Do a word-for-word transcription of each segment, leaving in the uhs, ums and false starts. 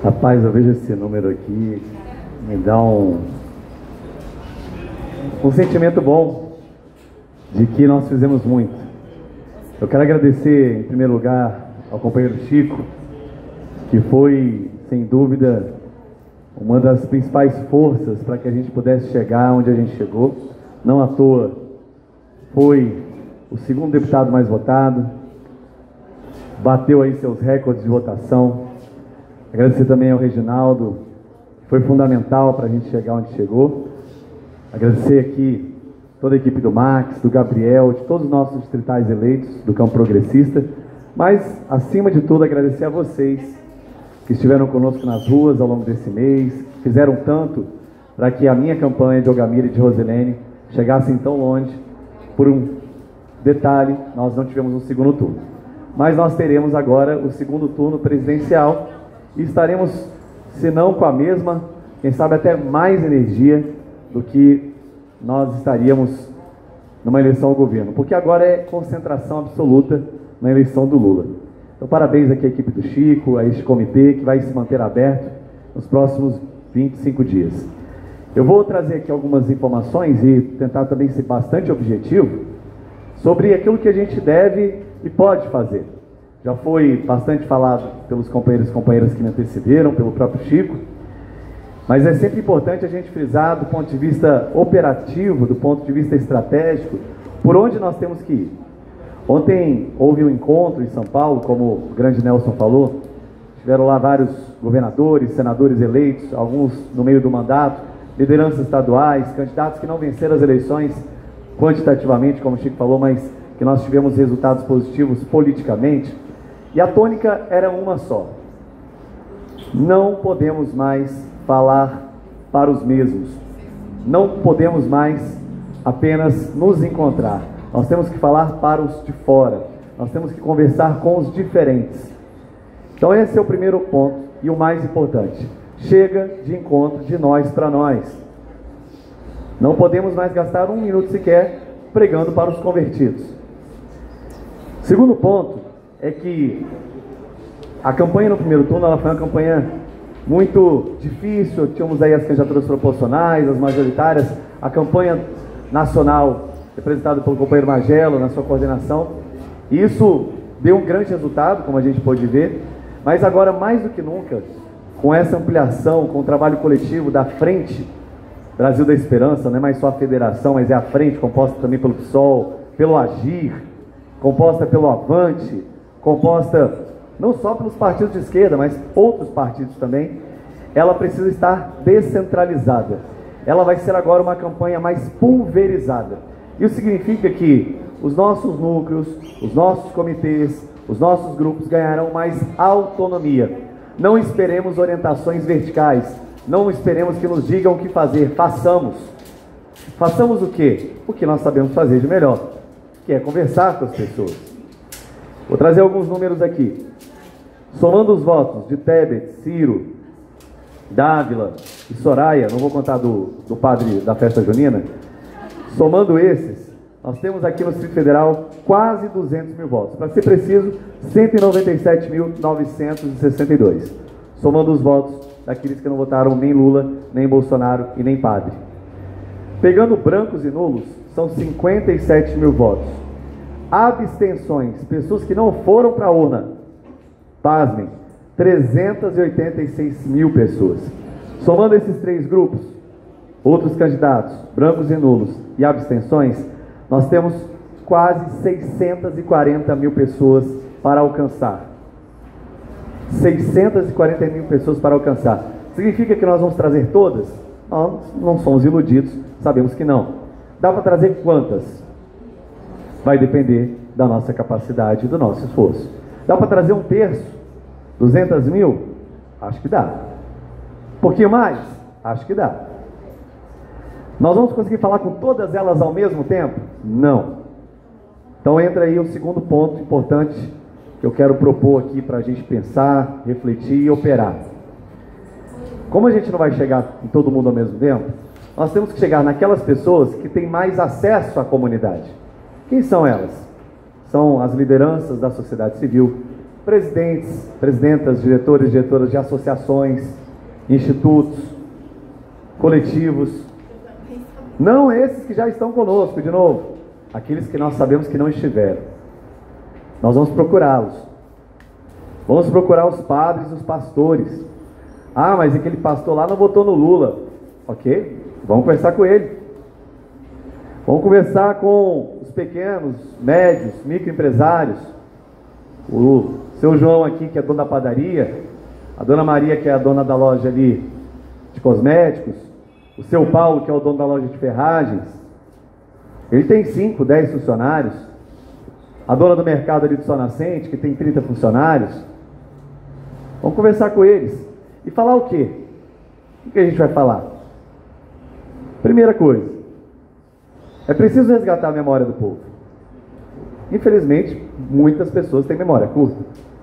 Rapaz, eu vejo esse número aqui, me dá um, um sentimento bom de que nós fizemos muito. Eu quero agradecer, em primeiro lugar, ao companheiro Chico, que foi, sem dúvida, uma das principais forças para que a gente pudesse chegar onde a gente chegou. Não à toa, foi o segundo deputado mais votado, bateu aí seus recordes de votação. Agradecer também ao Reginaldo, que foi fundamental para a gente chegar onde chegou. Agradecer aqui toda a equipe do Max, do Gabriel, de todos os nossos distritais eleitos do campo progressista. Mas, acima de tudo, agradecer a vocês que estiveram conosco nas ruas ao longo desse mês, fizeram tanto para que a minha campanha de Algamira e de Rosilene chegassem tão longe. Por um detalhe, nós não tivemos um segundo turno. Mas nós teremos agora o segundo turno presidencial e estaremos, se não com a mesma, quem sabe até mais energia do que nós estaríamos numa eleição ao governo, porque agora é concentração absoluta na eleição do Lula. Então, parabéns aqui à equipe do Chico, a este comitê que vai se manter aberto nos próximos vinte e cinco dias. Eu vou trazer aqui algumas informações e tentar também ser bastante objetivo sobre aquilo que a gente deve e pode fazer. Já foi bastante falado pelos companheiros e companheiras que me antecederam, pelo próprio Chico, mas é sempre importante a gente frisar do ponto de vista operativo, do ponto de vista estratégico, por onde nós temos que ir. Ontem houve um encontro em São Paulo, como o grande Nelson falou, tiveram lá vários governadores, senadores eleitos, alguns no meio do mandato, lideranças estaduais, candidatos que não venceram as eleições quantitativamente, como o Chico falou, mas que nós tivemos resultados positivos politicamente. E a tônica era uma só: não podemos mais falar para os mesmos, não podemos mais apenas nos encontrar, nós temos que falar para os de fora, nós temos que conversar com os diferentes. Então esse é o primeiro ponto e o mais importante: chega de encontro de nós para nós, não podemos mais gastar um minuto sequer pregando para os convertidos. Segundo ponto é que a campanha no primeiro turno ela foi uma campanha muito difícil. Tínhamos aí as candidaturas proporcionais, as majoritárias, a campanha nacional representada pelo companheiro Magelo na sua coordenação. Isso deu um grande resultado, como a gente pôde ver, mas agora mais do que nunca, com essa ampliação, com o trabalho coletivo da Frente Brasil da Esperança, não é mais só a federação, mas é a frente composta também pelo PSOL, pelo Agir, composta pelo Avante, composta não só pelos partidos de esquerda, mas outros partidos também. Ela precisa estar descentralizada. Ela vai ser agora uma campanha mais pulverizada. Isso significa que os nossos núcleos, os nossos comitês, os nossos grupos ganharão mais autonomia. Não esperemos orientações verticais, não esperemos que nos digam o que fazer, façamos. Façamos o quê? O que nós sabemos fazer de melhor, que é conversar com as pessoas. Vou trazer alguns números aqui. Somando os votos de Tebet, Ciro, Dávila e Soraya, não vou contar do, do padre da festa junina, somando esses, nós temos aqui no Distrito Federal quase duzentos mil votos. Para ser preciso, cento e noventa e sete mil novecentos e sessenta e dois. Somando os votos daqueles que não votaram nem Lula, nem Bolsonaro e nem padre. Pegando brancos e nulos, são cinquenta e sete mil votos. Abstenções, pessoas que não foram para a urna, pasmem, trezentas e oitenta e seis mil pessoas. Somando esses três grupos, outros candidatos, brancos e nulos e abstenções, nós temos quase seiscentas e quarenta mil pessoas para alcançar. seiscentas e quarenta mil pessoas para alcançar. Significa que nós vamos trazer todas? Nós não somos iludidos, sabemos que não. Dá para trazer quantas? Vai depender da nossa capacidade e do nosso esforço. Dá para trazer um terço? duzentas mil? Acho que dá. Um pouquinho mais? Acho que dá. Nós vamos conseguir falar com todas elas ao mesmo tempo? Não. Então entra aí o segundo ponto importante que eu quero propor aqui para a gente pensar, refletir e operar. Como a gente não vai chegar em todo mundo ao mesmo tempo, nós temos que chegar naquelas pessoas que têm mais acesso à comunidade. Quem são elas? São as lideranças da sociedade civil, presidentes, presidentas, diretores, diretoras de associações, institutos, coletivos. Não esses que já estão conosco, de novo, aqueles que nós sabemos que não estiveram. Nós vamos procurá-los. Vamos procurar os padres e os pastores. Ah, mas aquele pastor lá não votou no Lula. Ok, vamos conversar com ele. Vamos conversar com os pequenos, médios, microempresários. O seu João aqui, que é dono da padaria. A dona Maria, que é a dona da loja ali de cosméticos. O seu Paulo, que é o dono da loja de ferragens. Ele tem cinco, dez funcionários. A dona do mercado ali do Sol Nascente, que tem trinta funcionários. Vamos conversar com eles. E falar o quê? O que a gente vai falar? Primeira coisa. É preciso resgatar a memória do povo. Infelizmente, muitas pessoas têm memória curta.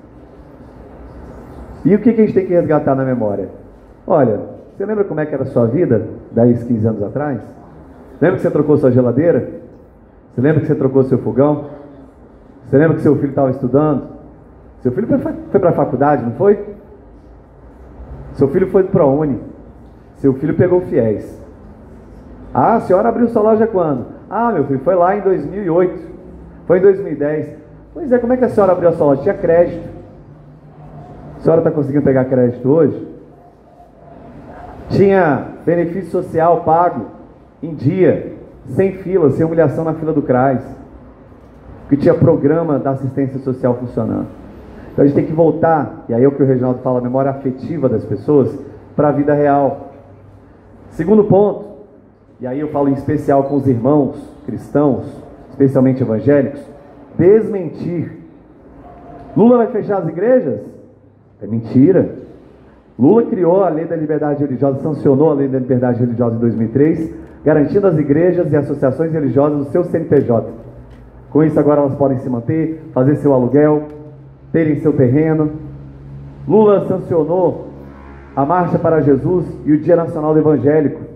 E o que a gente tem que resgatar na memória? Olha, você lembra como é que era a sua vida dez, quinze anos atrás? Lembra que você trocou sua geladeira? Você lembra que você trocou seu fogão? Você lembra que seu filho estava estudando? Seu filho foi para a faculdade, não foi? Seu filho foi para a ProUni. Seu filho pegou o FIES. Ah, a senhora abriu sua loja quando? Ah, meu filho, foi lá em dois mil e oito. Foi em dois mil e dez. Pois é, como é que a senhora abriu a sua loja? Tinha crédito. A senhora está conseguindo pegar crédito hoje? Tinha benefício social pago em dia, sem fila, sem humilhação na fila do CRAS. Que tinha programa da assistência social funcionando. Então a gente tem que voltar, e aí é o que o Reginaldo fala, a memória afetiva das pessoas, para a vida real. Segundo ponto, e aí eu falo em especial com os irmãos cristãos, especialmente evangélicos, desmentir. Lula vai fechar as igrejas? É mentira. Lula criou a lei da liberdade religiosa, sancionou a lei da liberdade religiosa em dois mil e três, garantindo às igrejas e associações religiosas o seu C N P J. Com isso agora elas podem se manter, fazer seu aluguel, terem seu terreno. Lula sancionou a Marcha para Jesus e o Dia Nacional do Evangélico.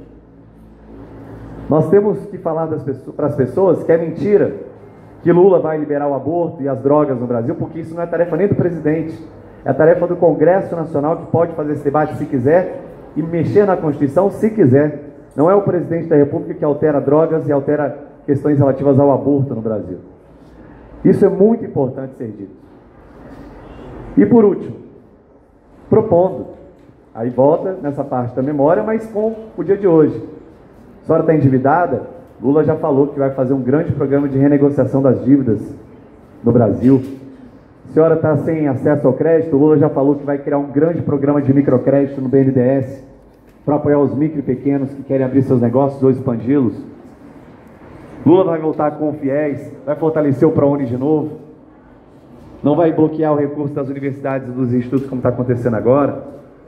Nós temos que falar das pessoas, para as pessoas que é mentira que Lula vai liberar o aborto e as drogas no Brasil, porque isso não é tarefa nem do presidente, é tarefa do Congresso Nacional, que pode fazer esse debate se quiser e mexer na Constituição se quiser. Não é o presidente da República que altera drogas e altera questões relativas ao aborto no Brasil. Isso é muito importante ser dito. E por último, propondo, aí volta nessa parte da memória, mas com o dia de hoje. A senhora está endividada? Lula já falou que vai fazer um grande programa de renegociação das dívidas no Brasil. A senhora está sem acesso ao crédito? Lula já falou que vai criar um grande programa de microcrédito no B N D E S para apoiar os micro e pequenos que querem abrir seus negócios ou expandi-los. Lula vai voltar com o FIES, vai fortalecer o ProUni de novo, não vai bloquear o recurso das universidades e dos institutos como está acontecendo agora.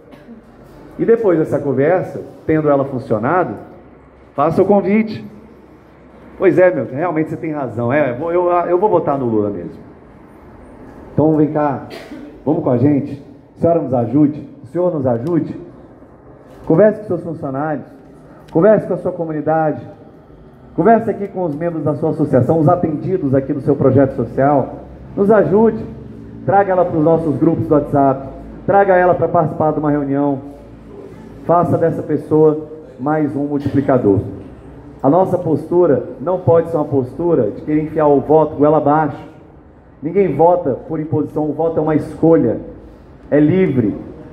E depois dessa conversa, tendo ela funcionado, faça o convite. Pois é, meu, realmente você tem razão. É, eu, eu, eu vou votar no Lula mesmo. Então vem cá, vamos com a gente. A senhora nos ajude, o senhor nos ajude. Converse com seus funcionários, converse com a sua comunidade, converse aqui com os membros da sua associação, os atendidos aqui do seu projeto social. Nos ajude, traga ela para os nossos grupos do WhatsApp, traga ela para participar de uma reunião. Faça dessa pessoa mais um multiplicador. A nossa postura não pode ser uma postura de querer enfiar o voto goela abaixo. Ninguém vota por imposição, o voto é uma escolha, é livre,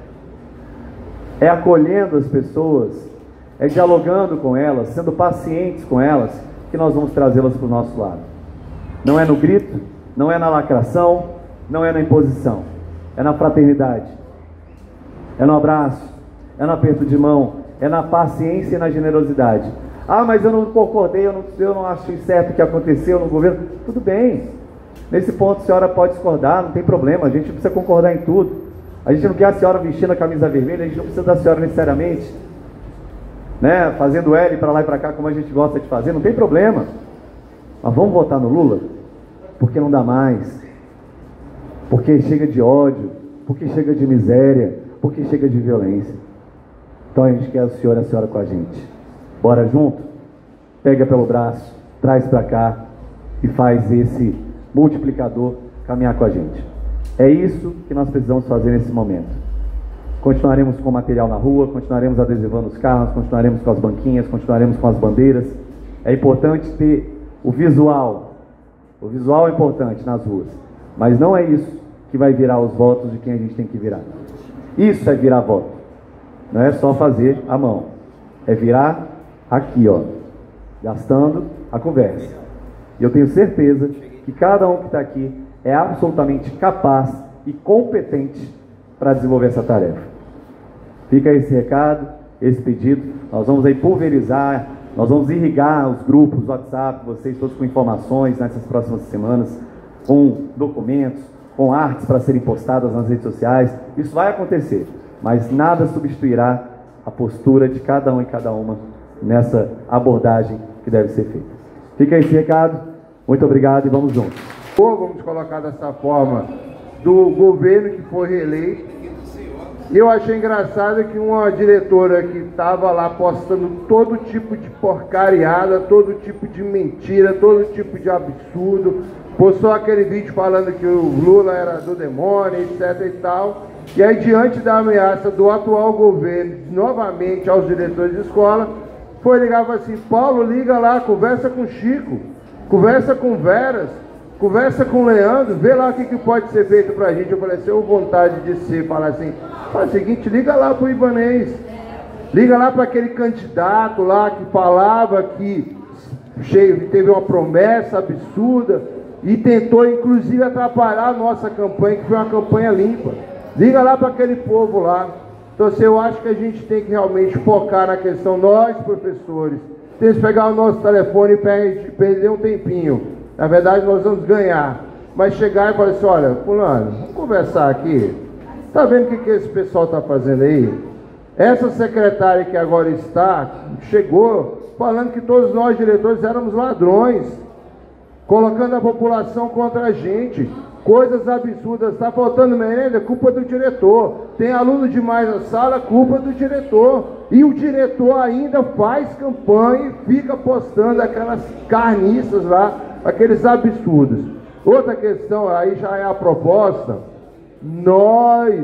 é acolhendo as pessoas, é dialogando com elas, sendo pacientes com elas, que nós vamos trazê-las para o nosso lado. Não é no grito, não é na lacração, não é na imposição, é na fraternidade, é no abraço, é no aperto de mão, é na paciência e na generosidade. Ah, mas eu não concordei, eu não, eu não achei certo o que aconteceu no governo. Tudo bem, nesse ponto a senhora pode discordar, não tem problema, a gente não precisa concordar em tudo. A gente não quer a senhora vestindo a camisa vermelha, a gente não precisa da senhora necessariamente, né, fazendo L para lá e para cá como a gente gosta de fazer, não tem problema. Mas vamos votar no Lula? Porque não dá mais, porque chega de ódio, porque chega de miséria, porque chega de violência. Então a gente quer o senhor e a senhora com a gente. Bora junto? Pega pelo braço, traz para cá e faz esse multiplicador caminhar com a gente. É isso que nós precisamos fazer nesse momento. Continuaremos com material na rua, continuaremos adesivando os carros, continuaremos com as banquinhas, continuaremos com as bandeiras. É importante ter o visual. O visual é importante nas ruas, mas não é isso que vai virar os votos de quem a gente tem que virar. Isso é virar voto. Não é só fazer a mão. É virar aqui, ó, gastando a conversa. E eu tenho certeza que cada um que está aqui é absolutamente capaz e competente para desenvolver essa tarefa. Fica esse recado, esse pedido. Nós vamos aí pulverizar, nós vamos irrigar os grupos, WhatsApp, vocês todos com informações nessas próximas semanas, com documentos, com artes para serem postadas nas redes sociais. Isso vai acontecer, mas nada substituirá a postura de cada um e cada uma nessa abordagem que deve ser feita. Fica esse recado, muito obrigado e vamos juntos. Vamos colocar dessa forma, do governo que foi reeleito. Eu achei engraçado que uma diretora que estava lá postando todo tipo de porcariada, todo tipo de mentira, todo tipo de absurdo, postou aquele vídeo falando que o Lula era do demônio, etc e tal. E aí, diante da ameaça do atual governo, novamente aos diretores de escola, foi ligar e falou assim: Paulo, liga lá, conversa com Chico, conversa com Veras, conversa com o Leandro, vê lá o que, que pode ser feito pra gente. Eu falei assim, eu vontade de ser, falar assim, fala o seguinte, liga lá pro Ibanez, liga lá para aquele candidato lá que falava que cheio, teve uma promessa absurda e tentou inclusive atrapalhar a nossa campanha, que foi uma campanha limpa. Liga lá para aquele povo lá. Então assim, eu acho que a gente tem que realmente focar na questão, nós professores, temos que pegar o nosso telefone e perder um tempinho. Na verdade nós vamos ganhar, mas chegar e falar assim, olha, fulano, vamos conversar aqui, tá vendo o que, que esse pessoal está fazendo aí? Essa secretária que agora está, chegou falando que todos nós diretores éramos ladrões, colocando a população contra a gente, coisas absurdas, está faltando merenda, culpa do diretor, tem aluno demais na sala, culpa do diretor, e o diretor ainda faz campanha e fica postando aquelas carniças lá, aqueles absurdos. Outra questão, aí já é a proposta, nós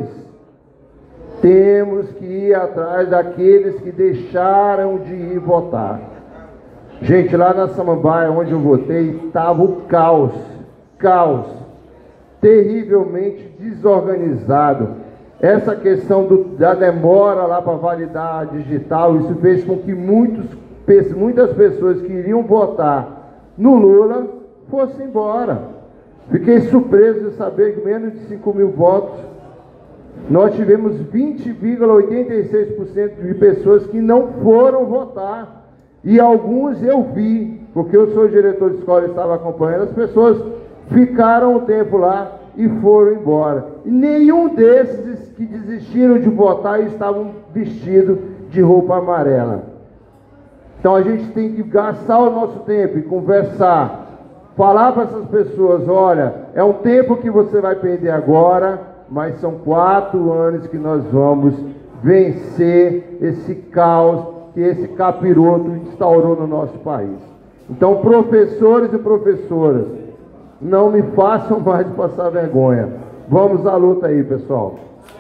temos que ir atrás daqueles que deixaram de ir votar. Gente, lá na Samambaia, onde eu votei, estava o caos, caos, terrivelmente desorganizado. Essa questão do, da demora lá para validar a digital, isso fez com que muitos, muitas pessoas que iriam votar no Lula fossem embora. Fiquei surpreso de saber que menos de cinco mil votos, nós tivemos vinte vírgula oitenta e seis por cento de pessoas que não foram votar. E alguns eu vi, porque eu sou diretor de escola e estava acompanhando, as pessoas ficaram um tempo lá e foram embora. E nenhum desses que desistiram de votar estavam vestidos de roupa amarela. Então a gente tem que gastar o nosso tempo e conversar, falar para essas pessoas, olha, é um tempo que você vai perder agora, mas são quatro anos que nós vamos vencer esse caos que esse capiroto instaurou no nosso país. Então, professores e professoras, não me façam mais passar vergonha. Vamos à luta aí, pessoal.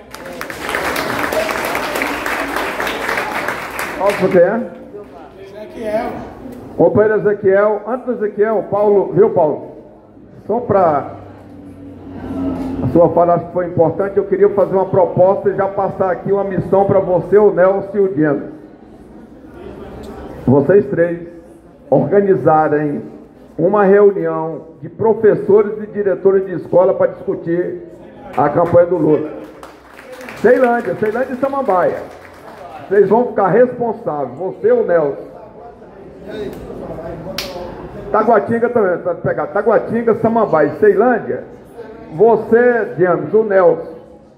Qual você é? Ezequiel. Companheiro Ezequiel. Antes do Ezequiel, Paulo, viu, Paulo? Só para a sua fala, acho que foi importante, eu queria fazer uma proposta e já passar aqui uma missão para você, o Nelson e o Diego. Vocês três organizarem uma reunião de professores e diretores de escola para discutir a campanha do Lula. Ceilândia, Ceilândia e Samambaia. Vocês vão ficar responsáveis, você e o Nelson. Taguatinga também, para pegar Taguatinga, Samambaia e Ceilândia. Você, James, o Nelson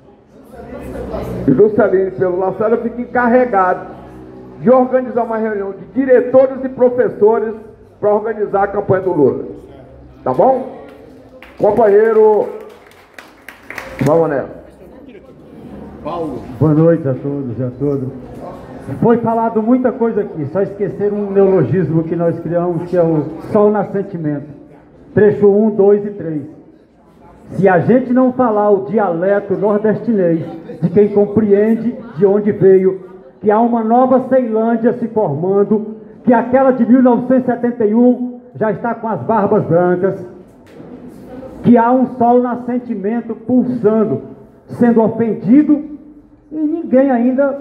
e Juscelino pelo Lacerda fica encarregado de organizar uma reunião de diretores e professores para organizar a campanha do Lula. Tá bom? Companheiro, vamos nessa. Paulo. Boa noite a todos e a todas. Foi falado muita coisa aqui, só esqueceram um neologismo que nós criamos, que é o sol nascentimento. Trecho um, dois e três. se a gente não falar o dialeto nordestinês de quem compreende de onde veio, que há uma nova Ceilândia se formando, que aquela de mil novecentos e setenta e um já está com as barbas brancas, que há um sol nascimento pulsando, sendo ofendido, e ninguém ainda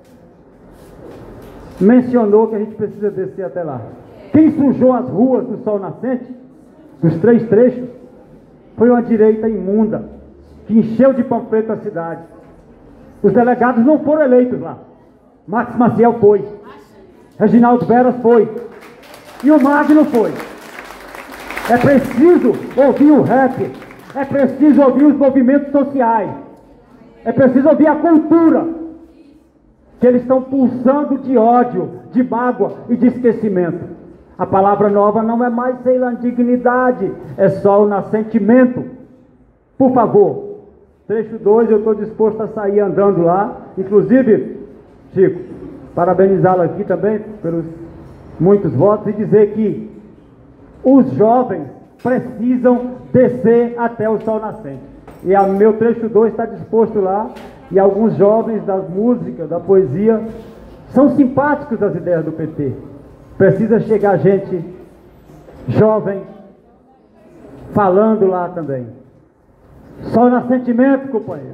mencionou que a gente precisa descer até lá. Quem sujou as ruas do sol nascente, dos três trechos, foi uma direita imunda, que encheu de panfleto a cidade. Os delegados não foram eleitos lá. Max Maciel foi, Reginaldo Veras foi, e o Magno foi. É preciso ouvir o rap, é preciso ouvir os movimentos sociais, é preciso ouvir a cultura, que eles estão pulsando de ódio, de mágoa e de esquecimento. A palavra nova não é mais dignidade, é só o nascimento. Por favor, trecho dois, eu estou disposto a sair andando lá. Inclusive, Chico, parabenizá-lo aqui também pelos muitos votos e dizer que os jovens precisam descer até o sol nascente. E o meu trecho dois está disposto lá, e alguns jovens da música, da poesia, são simpáticos das ideias do P T. Precisa chegar gente jovem falando lá também. Sol nascimento, companheiro.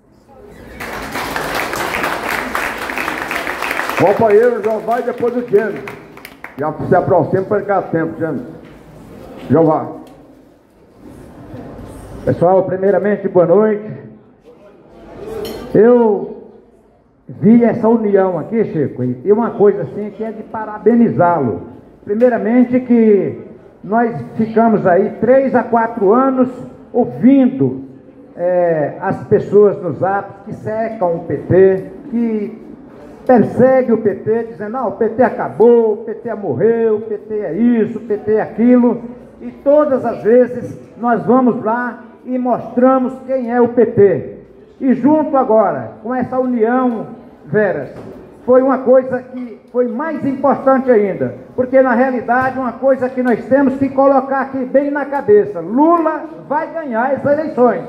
Companheiro, já vai depois do Gênesis. Já se aproxima para cá tempo, Gênesis. Jeová. Pessoal, primeiramente, boa noite. Eu vi essa união aqui, Chico, e uma coisa assim que é de parabenizá-lo. Primeiramente que nós ficamos aí três a quatro anos ouvindo é, as pessoas nos atos que secam o P T, que perseguem o P T, dizendo, não, o P T acabou, o P T morreu, o P T é isso, o P T é aquilo, e todas as vezes nós vamos lá e mostramos quem é o P T. E junto agora, com essa união, Veras, foi uma coisa que foi mais importante ainda, porque na realidade uma coisa que nós temos que colocar aqui bem na cabeça, Lula vai ganhar as eleições,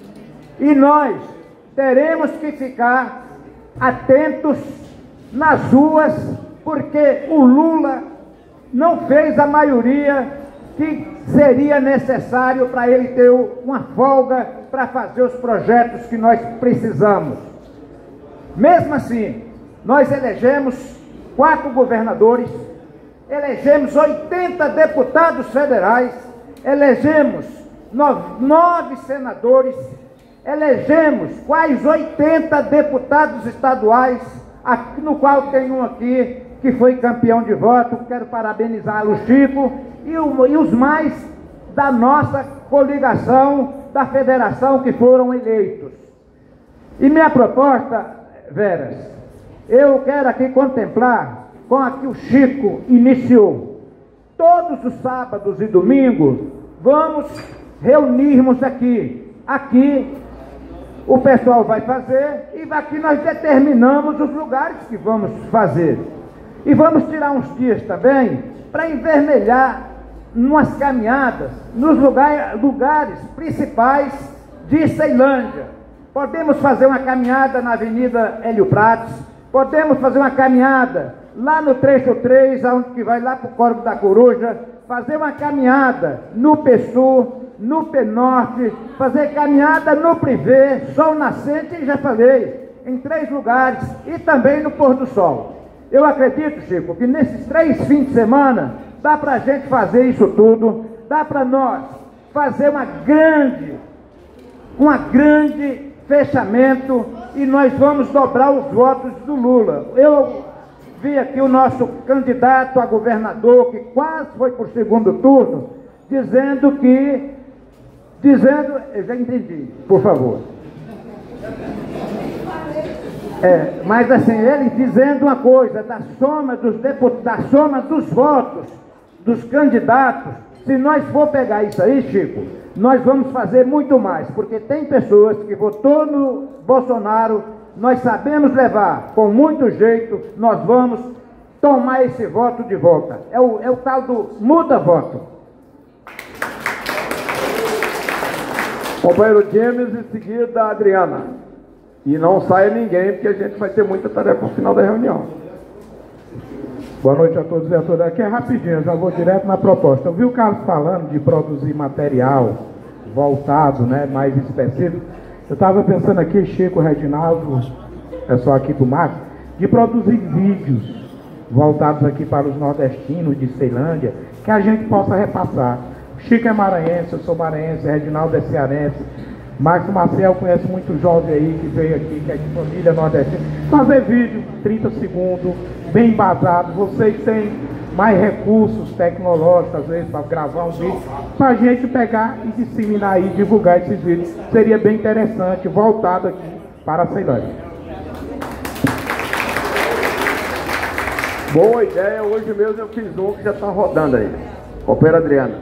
e nós teremos que ficar atentos nas ruas, porque o Lula não fez a maioria que seria necessário para ele ter uma folga para fazer os projetos que nós precisamos. Mesmo assim, nós elegemos quatro governadores, elegemos oitenta deputados federais, elegemos nove, nove senadores, elegemos quase oitenta deputados estaduais, aqui, no qual tem um aqui que foi campeão de voto. Quero parabenizá-lo, Chico, e, o, e os mais da nossa coligação, da federação, que foram eleitos. E minha proposta, Veras, eu quero aqui contemplar com a que o Chico iniciou. Todos os sábados e domingos vamos reunirmos aqui. Aqui o pessoal vai fazer e aqui nós determinamos os lugares que vamos fazer. E vamos tirar uns dias também para envermelhar umas caminhadas nos lugar, lugares principais de Ceilândia. Podemos fazer uma caminhada na Avenida Hélio Prates, podemos fazer uma caminhada lá no trecho três, onde que vai lá para o Córrego da Coruja, fazer uma caminhada no P Sul, no P Norte, fazer caminhada no Privé, Sol Nascente, já falei, em três lugares, e também no Pôr do Sol. Eu acredito, Chico, que nesses três fins de semana dá para a gente fazer isso tudo, dá para nós fazer uma grande, uma grande fechamento, e nós vamos dobrar os votos do Lula. Eu vi aqui o nosso candidato a governador, que quase foi por segundo turno, dizendo que, dizendo, eu já entendi, por favor. É, mas assim, ele dizendo uma coisa, da soma dos deputados, da soma dos votos dos candidatos, se nós for pegar isso aí, Chico, nós vamos fazer muito mais, porque tem pessoas que votou no Bolsonaro, nós sabemos levar, com muito jeito, nós vamos tomar esse voto de volta. É o, é o tal do muda voto. Companheiro James, em seguida a Adriana. E não saia ninguém, porque a gente vai ter muita tarefa no final da reunião. Boa noite a todos e a todas. Aqui é rapidinho, eu já vou direto na proposta. Eu vi o Carlos falando de produzir material voltado, né, mais específico. Eu estava pensando aqui, Chico, Reginaldo, pessoal aqui do Max, de produzir vídeos voltados aqui para os nordestinos de Ceilândia, que a gente possa repassar. Chico é maranhense, eu sou maranhense, Reginaldo é cearense, Márcio Marcel conhece muito jovem aí que veio aqui, que é de família nordestina. Fazer vídeo, trinta segundos, bem embasado. Vocês têm mais recursos tecnológicos, às vezes, para gravar um vídeo, para a gente pegar e disseminar e divulgar esses vídeos. Seria bem interessante, voltado aqui para a Ceilândia. Boa ideia, hoje mesmo eu fiz um que já está rodando aí. Companheira Adriana.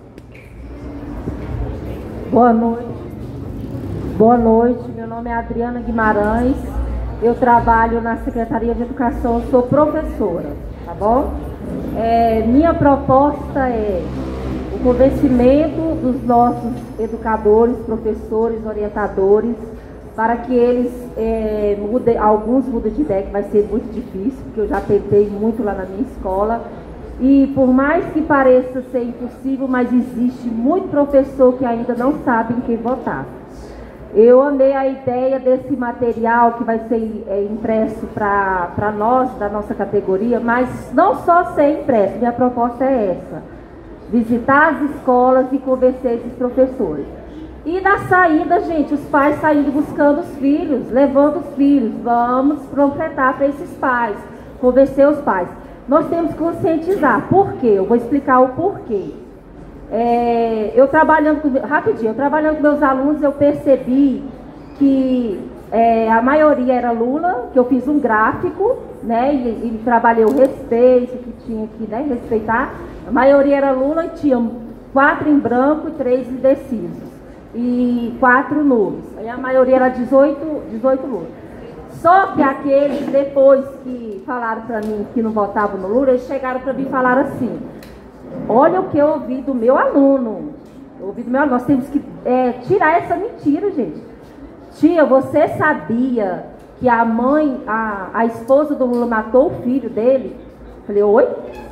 Boa noite. Boa noite, meu nome é Adriana Guimarães, eu trabalho na Secretaria de Educação, sou professora, tá bom? É, minha proposta é o convencimento dos nossos educadores, professores, orientadores, para que eles é, mudem, alguns mudem de ideia, que vai ser muito difícil, porque eu já tentei muito lá na minha escola, e por mais que pareça ser impossível, mas existe muito professor que ainda não sabe em quem votar. Eu amei a ideia desse material que vai ser é, impresso para nós, da nossa categoria, mas não só ser impresso, minha proposta é essa: visitar as escolas e convencer esses professores. E na saída, gente, os pais saindo buscando os filhos, levando os filhos, vamos completar para esses pais, convencer os pais. Nós temos que conscientizar. Por quê? Eu vou explicar o porquê. É, eu trabalhando com, rapidinho, eu trabalhando com meus alunos, eu percebi que é, a maioria era Lula, que eu fiz um gráfico, né, e, e trabalhei o respeito, que tinha que, né, respeitar. A maioria era Lula e tinha quatro em branco e três indecisos, e quatro nulos. Aí a maioria era dezoito, dezoito Lula. Só que aqueles, depois que falaram para mim que não votavam no Lula, eles chegaram para mim e falaram assim: olha o que eu ouvi do meu aluno. Eu ouvi do meu aluno. Nós temos que é, tirar essa mentira, gente. Tia, você sabia que a mãe, a, a esposa do Lula matou o filho dele? Eu falei, oi?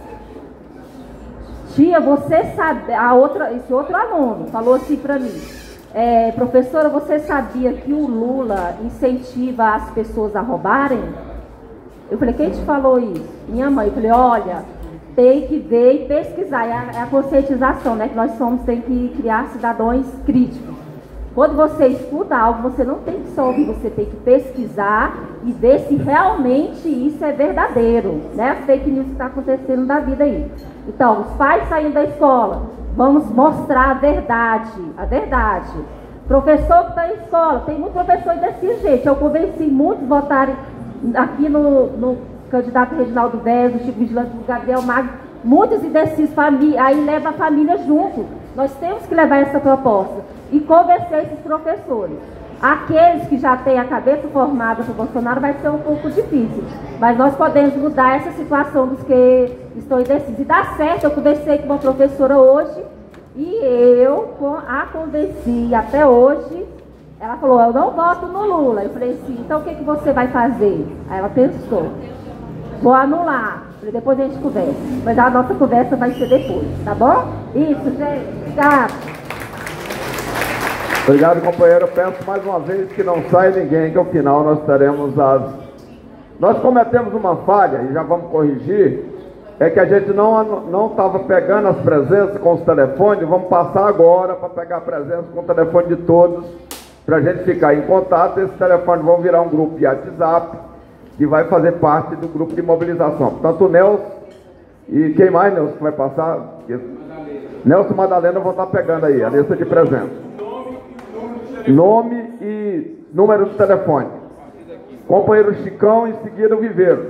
Tia, você sabe... A outra, esse outro aluno falou assim para mim: é, professora, você sabia que o Lula incentiva as pessoas a roubarem? Eu falei, quem te falou isso? Minha mãe. Eu falei, olha... tem que ver e pesquisar, é a, é a conscientização, né? Que nós somos, tem que criar cidadãos críticos. Quando você escuta algo, você não tem que só ouvir, você tem que pesquisar e ver se realmente isso é verdadeiro, né? As fake news que está acontecendo na vida aí. Então, os pais saindo da escola, vamos mostrar a verdade, a verdade. Professor que está na escola, tem muito professor desse jeito. Eu convenci muitos votarem aqui no... no candidato Reginaldo Vez, o Chico Vigilante, o Gabriel Magno, muitos indecisos, família, aí leva a família junto. Nós temos que levar essa proposta e convencer esses professores. Aqueles que já têm a cabeça formada para o Bolsonaro vai ser um pouco difícil, mas nós podemos mudar essa situação dos que estão indecisos. E dá certo, eu conversei com uma professora hoje e eu a convenci até hoje. Ela falou, eu não voto no Lula. Eu falei assim, então o que, que você vai fazer? Aí ela pensou, vou anular. Falei, depois a gente conversa. Mas a nossa conversa vai ser depois, tá bom? Isso, gente. Obrigado. Obrigado, companheiro. Eu peço mais uma vez que não saia ninguém, que ao final nós teremos as... Nós cometemos uma falha, e já vamos corrigir, é que a gente não estava pegando as presenças com os telefones. Vamos passar agora para pegar a presença com o telefone de todos, para a gente ficar em contato. Esses telefones vão virar um grupo de WhatsApp, que vai fazer parte do grupo de mobilização. Portanto, o Nelson e quem mais, Nelson, que vai passar? Nelson e Madalena vão estar pegando aí a lista de presença. Nome e número de telefone. Companheiro Chicão, em seguida o Viveiro.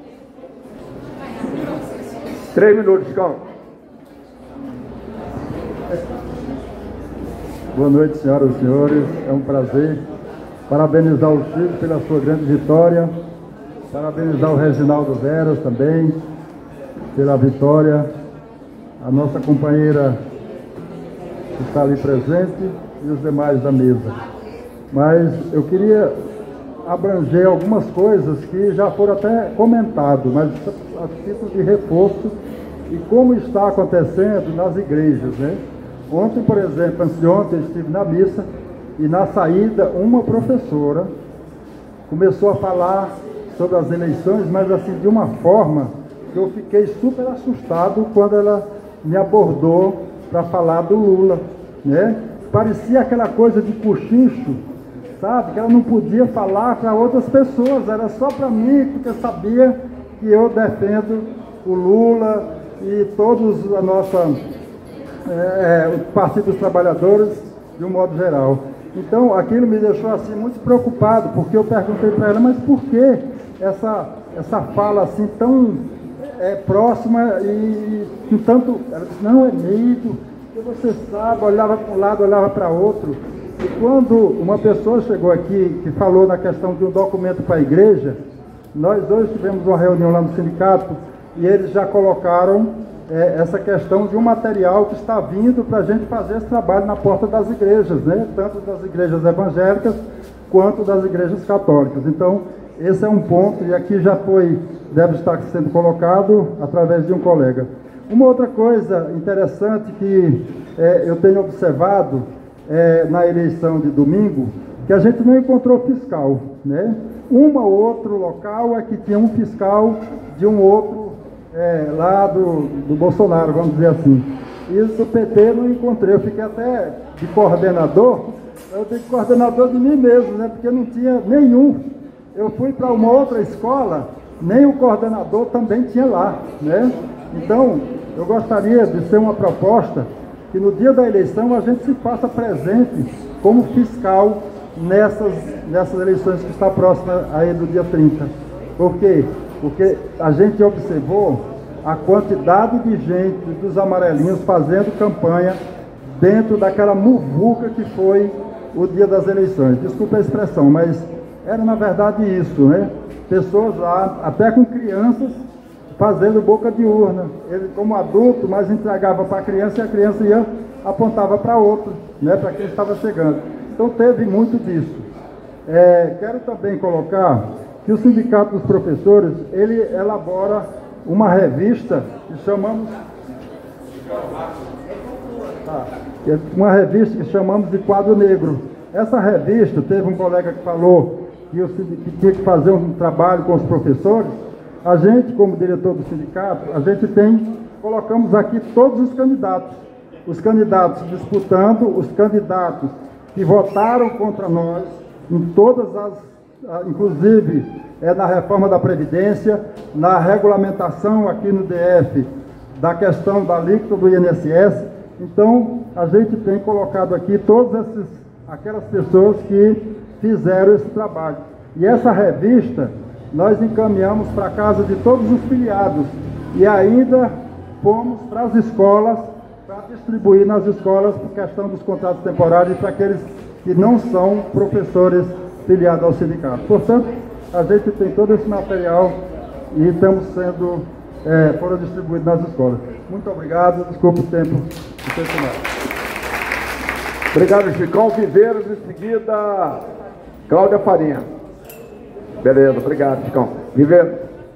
Três minutos, Chicão. Boa noite, senhoras e senhores. É um prazer parabenizar o Chico pela sua grande vitória. Parabenizar o Reginaldo Veras também pela vitória. A nossa companheira que está ali presente, e os demais da mesa. Mas eu queria abranger algumas coisas que já foram até comentadas, mas a título de reforço e como está acontecendo nas igrejas, né? Ontem, por exemplo, antes de ontem, eu estive na missa e na saída uma professora começou a falar sobre as eleições, mas assim, de uma forma que eu fiquei super assustado quando ela me abordou para falar do Lula, né? Parecia aquela coisa de cochicho, sabe? Que ela não podia falar para outras pessoas, era só para mim, porque sabia que eu defendo o Lula e todos a nossa, é, o Partido dos Trabalhadores de um modo geral. Então aquilo me deixou assim muito preocupado, porque eu perguntei para ela, mas por que essa, essa fala assim tão é, próxima e com tanto... Ela disse, não, é medo, porque você sabe, olhava para um lado, olhava para outro. E quando uma pessoa chegou aqui que falou na questão de um documento para a igreja, nós hoje tivemos uma reunião lá no sindicato e eles já colocaram é, essa questão de um material que está vindo para a gente fazer esse trabalho na porta das igrejas, né? Tanto das igrejas evangélicas quanto das igrejas católicas. Então, esse é um ponto, e aqui já foi, deve estar sendo colocado através de um colega. Uma outra coisa interessante que é, eu tenho observado é, na eleição de domingo, que a gente não encontrou fiscal, né? Um ou outro local é que tinha um fiscal de um outro é, lá do, do Bolsonaro, vamos dizer assim. E do P T não encontrei, eu fiquei até de coordenador, eu tenho coordenador de mim mesmo, né? Porque não tinha nenhum. Eu fui para uma outra escola, nem o coordenador também tinha lá, né? Então, eu gostaria de ser uma proposta que no dia da eleição a gente se faça presente como fiscal nessas, nessas eleições que está próxima aí do dia trinta. Por quê? Porque a gente observou a quantidade de gente dos amarelinhos fazendo campanha dentro daquela muvuca que foi o dia das eleições. Desculpa a expressão, mas era na verdade isso, né? Pessoas lá, até com crianças, fazendo boca de urna. Ele, como adulto, mas entregava para a criança e a criança ia, apontava para outro, né? Para quem estava chegando. Então teve muito disso. É, quero também colocar que o Sindicato dos Professores, ele elabora uma revista que chamamos... Ah, uma revista que chamamos de Quadro Negro. Essa revista, teve um colega que falou que, eu, que tinha que fazer um trabalho com os professores. A gente, como diretor do sindicato, a gente tem, colocamos aqui todos os candidatos. Os candidatos disputando, os candidatos que votaram contra nós, em todas as, inclusive é, na reforma da Previdência, na regulamentação aqui no D F, da questão da alíquota do I N S S. Então, a gente tem colocado aqui todas essas, aquelas pessoas que fizeram esse trabalho. E essa revista nós encaminhamos para a casa de todos os filiados e ainda fomos para as escolas, para distribuir nas escolas por questão dos contratos temporários para aqueles que não são professores filiados ao sindicato. Portanto, a gente tem todo esse material e estamos sendo, é, foram distribuídos nas escolas. Muito obrigado, desculpe o tempo. Obrigado, Chicão. Viveiros, em seguida, Cláudia Farinha. Beleza, obrigado, Chicão. Viveiros.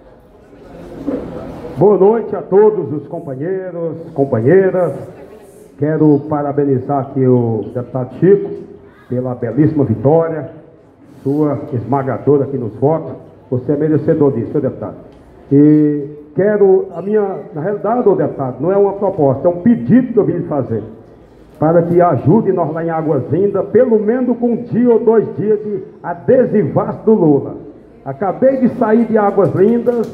Boa noite a todos os companheiros, companheiras. Quero parabenizar aqui o deputado Chico pela belíssima vitória, sua esmagadora aqui nos votos. Você é merecedor disso, seu deputado. E quero, a minha, na realidade, ô deputado, não é uma proposta, é um pedido que eu vim fazer, para que ajude nós lá em Águas Lindas, pelo menos com um dia ou dois dias de adesivaço do Lula. Acabei de sair de Águas Lindas,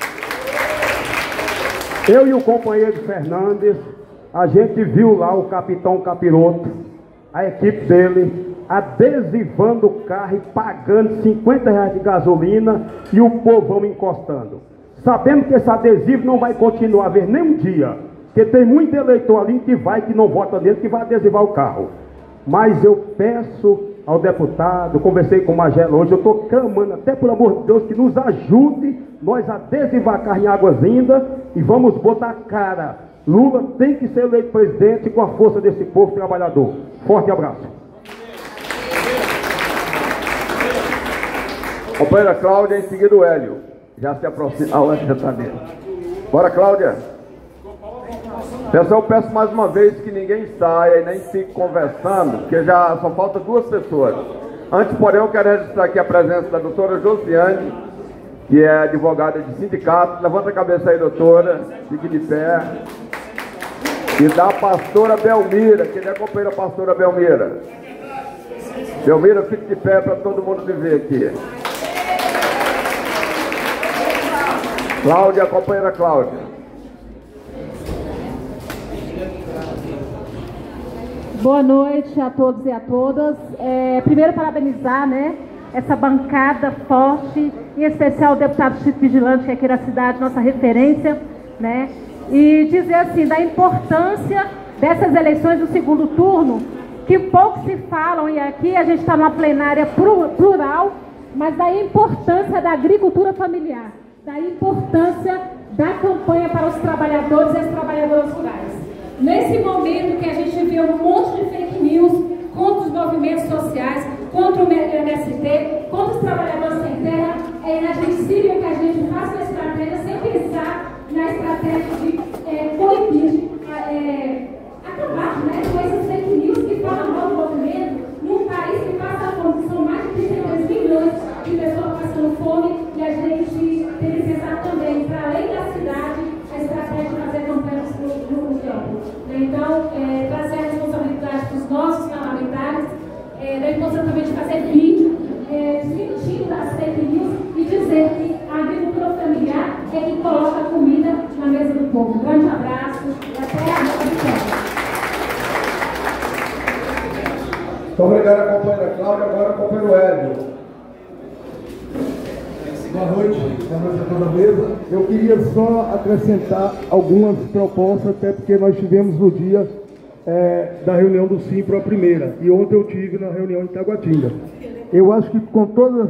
eu e o companheiro Fernandes, a gente viu lá o capitão Capiroto, a equipe dele, adesivando o carro e pagando cinquenta reais de gasolina e o povão encostando. Sabendo que esse adesivo não vai continuar a ver nem um dia, porque tem muito eleitor ali que vai, que não vota nele, que vai adesivar o carro. Mas eu peço ao deputado, conversei com o Magela hoje, eu estou clamando, até por amor de Deus, que nos ajude nós a adesivar carro em Águas Lindas e vamos botar a cara Lula tem que ser eleito presidente com a força desse povo trabalhador. Forte abraço. Companheira Cláudia, em seguida o Hélio. Já se aproxima. Ah, o Hélio já está dentro. Bora, Cláudia. Pessoal, eu peço mais uma vez que ninguém saia e nem fique conversando, porque já só falta duas pessoas. Antes, porém, eu quero registrar aqui a presença da doutora Josiane, que é advogada de sindicato. Levanta a cabeça aí, doutora. Fique de pé. E da pastora Belmira, quem é a companheira pastora Belmira? Belmira, fique de pé para todo mundo me ver aqui. Cláudia, a companheira Cláudia. Boa noite a todos e a todas. É, primeiro, parabenizar, né, essa bancada forte, em especial o deputado Chico Vigilante, que é aqui na cidade, nossa referência, né, e dizer assim, da importância dessas eleições do segundo turno, que pouco se falam, e aqui a gente está numa plenária plural, mas da importância da agricultura familiar, da importância da campanha para os trabalhadores e as trabalhadoras rurais. Nesse momento que a gente vê um monte de fake news contra os movimentos sociais, contra o M S T, contra os trabalhadores sem terra, é inadmissível que a gente faça uma estratégia sem pensar na estratégia de é, coibir, é, acabar, né, com esses fake news que falam mal do movimento, num país que passa fome, são mais de trinta e dois milhões de pessoas passando fome, e a gente tem que pensar também, para além da cidade, a estratégia de fazer campanhas no, no campo. Então, é, trazer a responsabilidade dos nossos parlamentares, é, da importância também de fazer vídeo, é, desmentindo as fake news e dizer que a agricultura familiar é que coloca a comida na mesa do povo. Um grande abraço e até a próxima. Muito obrigado, companheira Cláudia. Agora, companheiro Hélio. Boa noite, boa noite a toda a mesa. Eu queria só acrescentar algumas propostas, até porque nós tivemos no dia é, da reunião do Simpro a primeira, e ontem eu tive na reunião em Taguatinga. Eu acho que com todas